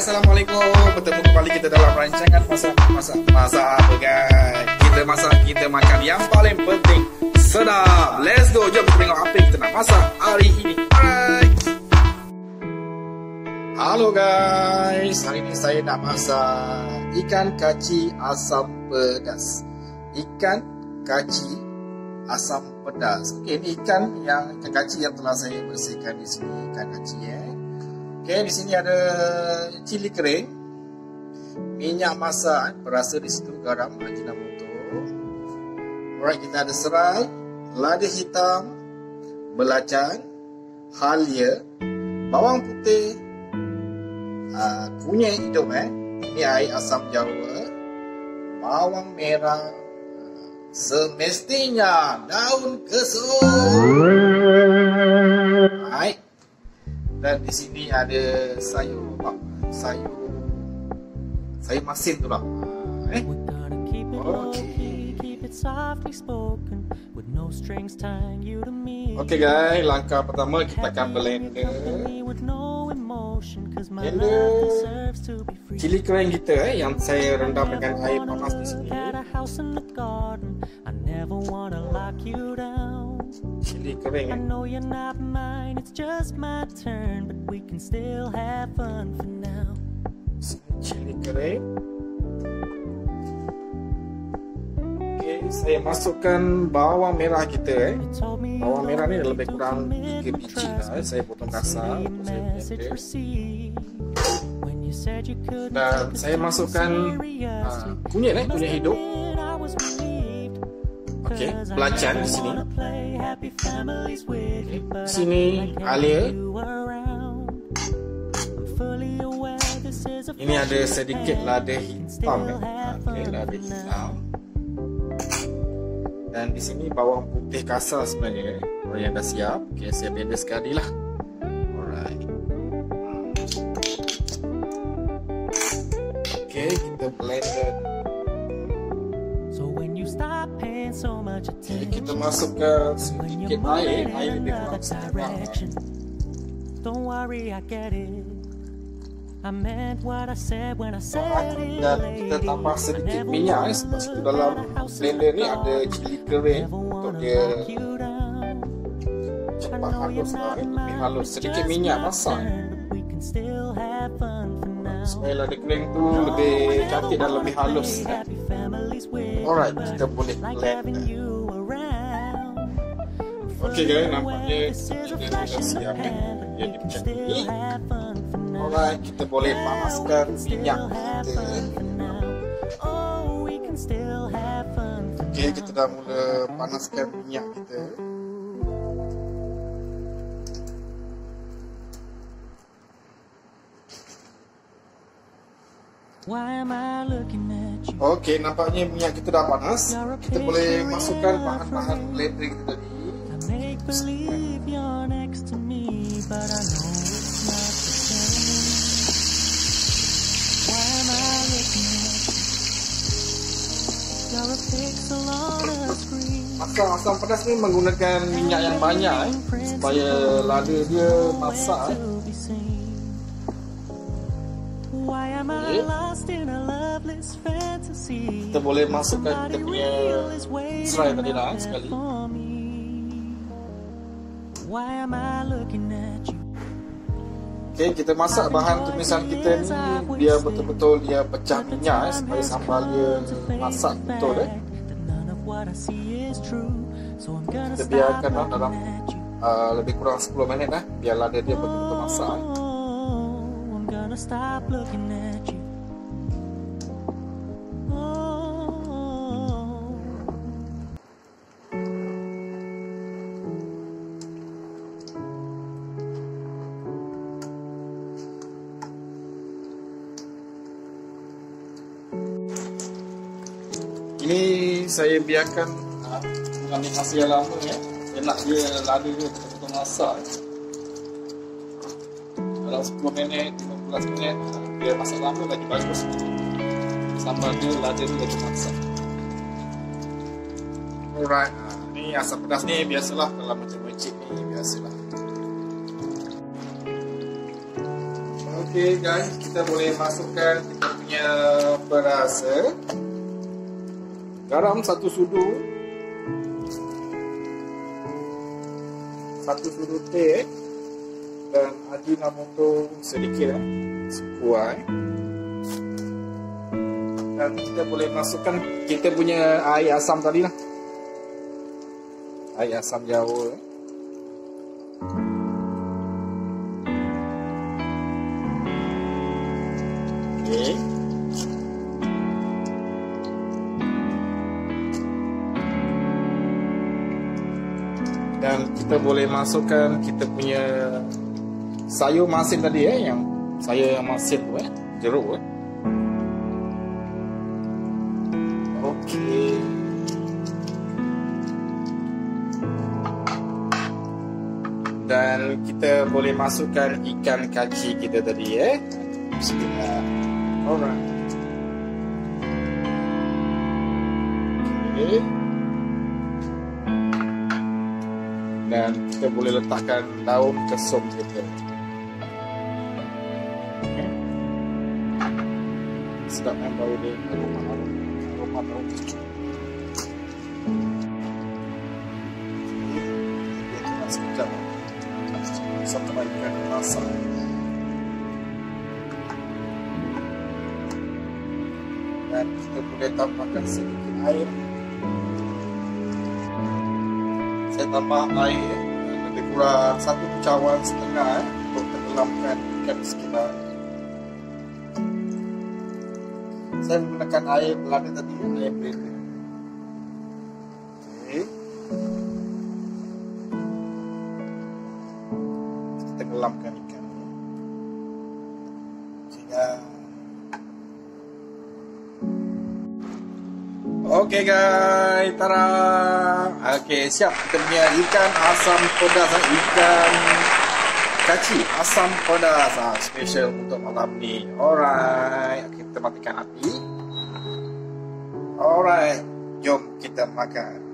Assalamualaikum. Bertemu kembali kita dalam rancangan masak apa guys? Kita makan yang paling penting, sedap. Let's go. Jom kita tengok apa yang kita nak masak hari ini. Alright. Halo guys, hari ini saya nak masak ikan kaci asam pedas. Ikan kaci asam pedas. Okey, ini ikan kaci yang telah saya bersihkan di sini, ikan kaci ya. Okey, di sini ada cili kering, minyak masak, perasa di situ, garam, ajinomoto. Alright, kita ada serai, lada hitam, belacan, halia, bawang putih, kunyit hidung ini air asam jawa, bawang merah, semestinya daun kesum. Alright. Dan di sini ada sayur masin tu lah. Okey guys, langkah pertama kita akan blender cili kering kita yang saya rendam dengan air panas di sini. Cili kering cili kering. Okay, saya masukkan bawang merah kita Bawang merah ni lebih kurang 3 biji lah. Saya potong kasar untuk saya blender. Dan saya masukkan kunyit hidung. Okey, belacan di sini. Okay. Di sini halia. Ini ada sedikit lada hitam Okey, lada hitam. Dan di sini bawang putih kasar sebenarnya. Kalau yang dah siap, okey, saya blender sekali lah. Alright. Okey, kita blender. Okay, kita masukkan sedikit air lebih kurang setengah. Dan kita tambah sedikit minyak sebab situ dalam blender ni ada cili kering untuk dia cepat halus lebih halus. Sedikit minyak masak supaya lada kering tu lebih cantik dan lebih halus. Alright, kita boleh blend. Okey guys, nampaknya kita dah siap jadi macam ni. Alright, kita boleh panaskan minyak kita. Okey, kita dah mula panaskan minyak kita. Okey, nampaknya minyak kita dah panas. Kita boleh masukkan bahan-bahan blender kita tadi. Masak asam pedas ni menggunakan minyak yang banyak supaya lada dia masak. Okay. Kita boleh masukkan kita punya serai tadi lah sekali. Okay, kita masak bahan tumisan kita ni biar betul-betul dia pecah minyak supaya sambal dia masak betul Kita biarkan dalam lebih kurang 10 minit biar lada dia betul-betul masak. Ini saya biarkan ambil hasil yang lama Enak dia lada dia betul-betul masak. Dalam 10 minit, 15 minit dia masak lama lagi bagus. Sambal dia, lada dia lagi masak. Alright, ni asam pedas ni biasalah kalau macam wajib ni biasalah. Okey guys, kita boleh masukkan kita punya beras. Garam 1 sudu. 1 sudu teh. Dan ajinomoto sedikit sepuai. Dan kita boleh masukkan kita punya air asam tadi lah. Air asam jawa. Okey. Dan kita boleh masukkan kita punya sayur masin tadi yang sayur yang masin tu jeruk Okey. Dan kita boleh masukkan ikan kaci kita tadi Bismillah. Alright. Okey. Dan kita boleh letakkan daun kesum kita. Sedap yang bau dia aroma daun kesum. Dia cuma sekejap. Satu ikan masak. Dan kita boleh tambahkan sedikit air. Saya tambah air lebih kurang 1 cawan setengah untuk tenggelamkan ikan sekitar. Saya menggunakan air belanda tadi, air blender. Okey. Kita tenggelamkan ikan ini. Sehingga Okey guys, tara. Okey, siap kita punya ikan asam pedas, ikan kaci asam pedas special untuk malam ni. Alright, kita matikan api. Alright, jom kita makan.